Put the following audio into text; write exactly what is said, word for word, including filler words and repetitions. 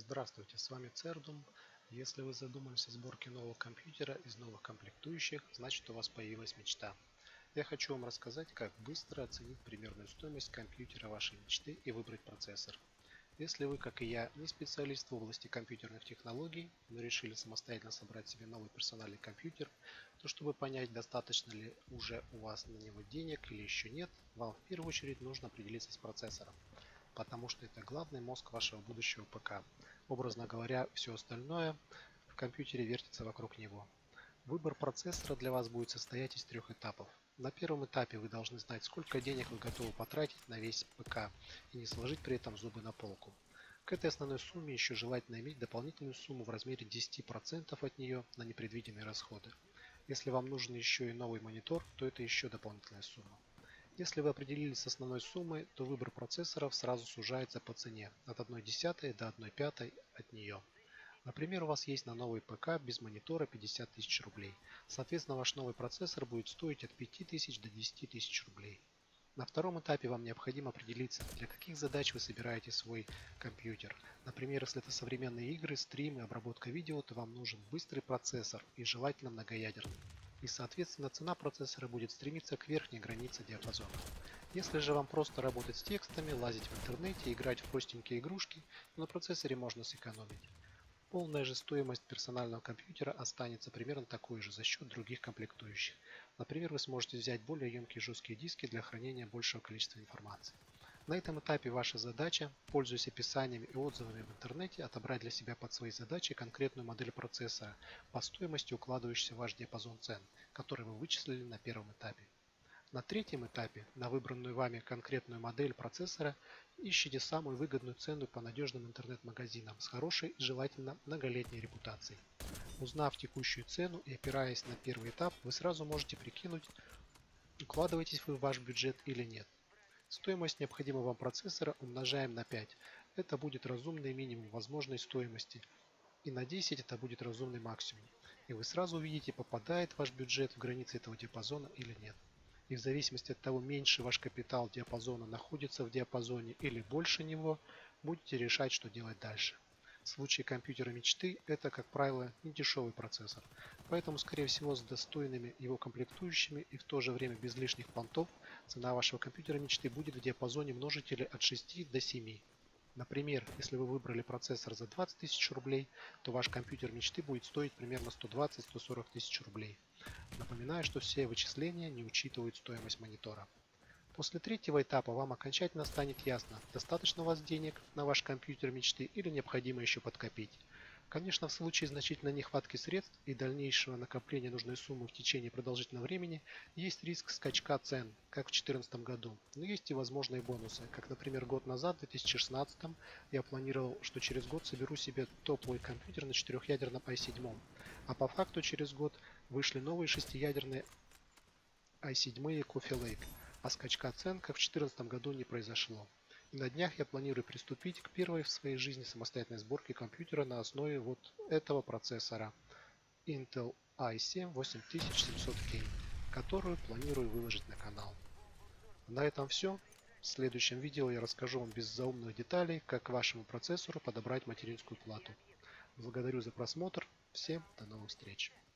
Здравствуйте, с вами Цердум. Если вы задумались о сборке нового компьютера из новых комплектующих, значит у вас появилась мечта. Я хочу вам рассказать, как быстро оценить примерную стоимость компьютера вашей мечты и выбрать процессор. Если вы, как и я, не специалист в области компьютерных технологий, но решили самостоятельно собрать себе новый персональный компьютер, то чтобы понять, достаточно ли уже у вас на него денег или еще нет, вам в первую очередь нужно определиться с процессором, потому что это главный мозг вашего будущего ПК. Образно говоря, все остальное в компьютере вертится вокруг него. Выбор процессора для вас будет состоять из трех этапов. На первом этапе вы должны знать, сколько денег вы готовы потратить на весь ПК и не сложить при этом зубы на полку. К этой основной сумме еще желательно иметь дополнительную сумму в размере десяти процентов от нее на непредвиденные расходы. Если вам нужен еще и новый монитор, то это еще дополнительная сумма. Если вы определились с основной суммой, то выбор процессоров сразу сужается по цене от одной десятой до одной пятой от нее. Например, у вас есть на новый ПК без монитора пятьдесят тысяч рублей. Соответственно, ваш новый процессор будет стоить от пяти тысяч до десяти тысяч рублей. На втором этапе вам необходимо определиться, для каких задач вы собираете свой компьютер. Например, если это современные игры, стримы, обработка видео, то вам нужен быстрый процессор и желательно многоядерный. И соответственно цена процессора будет стремиться к верхней границе диапазона. Если же вам просто работать с текстами, лазить в интернете, играть в простенькие игрушки, то на процессоре можно сэкономить. Полная же стоимость персонального компьютера останется примерно такой же за счет других комплектующих. Например, вы сможете взять более емкие жесткие диски для хранения большего количества информации. На этом этапе ваша задача, пользуясь описаниями и отзывами в интернете, отобрать для себя под свои задачи конкретную модель процессора по стоимости, укладывающейся в ваш диапазон цен, который вы вычислили на первом этапе. На третьем этапе, на выбранную вами конкретную модель процессора, ищите самую выгодную цену по надежным интернет-магазинам с хорошей и желательно многолетней репутацией. Узнав текущую цену и опираясь на первый этап, вы сразу можете прикинуть, укладываетесь вы в ваш бюджет или нет. Стоимость необходимого вам процессора умножаем на пять. Это будет разумный минимум возможной стоимости. И на десять это будет разумный максимум. И вы сразу увидите, попадает ваш бюджет в границы этого диапазона или нет. И в зависимости от того, меньше ваш капитал диапазона находится в диапазоне или больше него, будете решать, что делать дальше. В случае компьютера мечты это, как правило, не дешевый процессор, поэтому, скорее всего, с достойными его комплектующими и в то же время без лишних понтов цена вашего компьютера мечты будет в диапазоне множителя от шести до семи. Например, если вы выбрали процессор за двадцать тысяч рублей, то ваш компьютер мечты будет стоить примерно сто двадцать — сто сорок тысяч рублей. Напоминаю, что все вычисления не учитывают стоимость монитора. После третьего этапа вам окончательно станет ясно, достаточно у вас денег на ваш компьютер мечты или необходимо еще подкопить. Конечно, в случае значительной нехватки средств и дальнейшего накопления нужной суммы в течение продолжительного времени есть риск скачка цен, как в две тысячи четырнадцатом году. Но есть и возможные бонусы, как, например, год назад, в две тысячи шестнадцатом, я планировал, что через год соберу себе топовый компьютер на четырехъядерном ай семь, а по факту через год вышли новые шестиядерные ай семь и Coffee Lake, а скачка цен, как в две тысячи четырнадцатом году, не произошло. И на днях я планирую приступить к первой в своей жизни самостоятельной сборке компьютера на основе вот этого процессора Intel ай семь восемь тысяч семьсот кей, которую планирую выложить на канал. На этом все. В следующем видео я расскажу вам без заумных деталей, как к вашему процессору подобрать материнскую плату. Благодарю за просмотр. Всем до новых встреч.